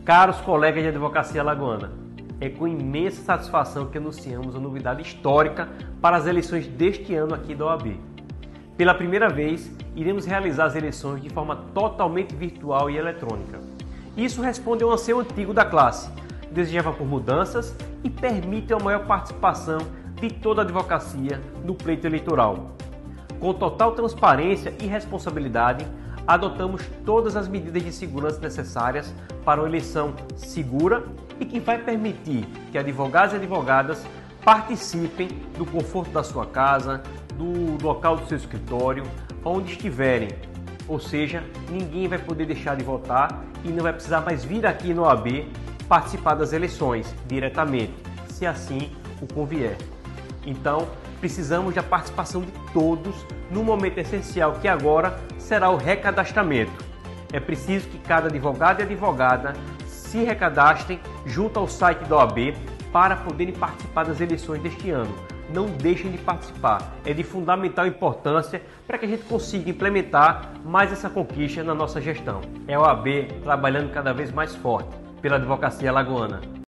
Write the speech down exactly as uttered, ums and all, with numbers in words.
Caros colegas de advocacia alagoana, é com imensa satisfação que anunciamos a novidade histórica para as eleições deste ano aqui da O A B. Pela primeira vez, iremos realizar as eleições de forma totalmente virtual e eletrônica. Isso responde ao anseio antigo da classe, que desejava por mudanças e permite uma maior participação de toda a advocacia no pleito eleitoral. Com total transparência e responsabilidade, adotamos todas as medidas de segurança necessárias para uma eleição segura e que vai permitir que advogados e advogadas participem do conforto da sua casa, do local do seu escritório, onde estiverem. Ou seja, ninguém vai poder deixar de votar e não vai precisar mais vir aqui no O A B participar das eleições diretamente, se assim o convier. Então, precisamos da participação de todos no momento essencial que agora será o recadastramento. É preciso que cada advogado e advogada se recadastrem junto ao site da O A B para poderem participar das eleições deste ano. Não deixem de participar, é de fundamental importância para que a gente consiga implementar mais essa conquista na nossa gestão. É a O A B trabalhando cada vez mais forte pela advocacia alagoana.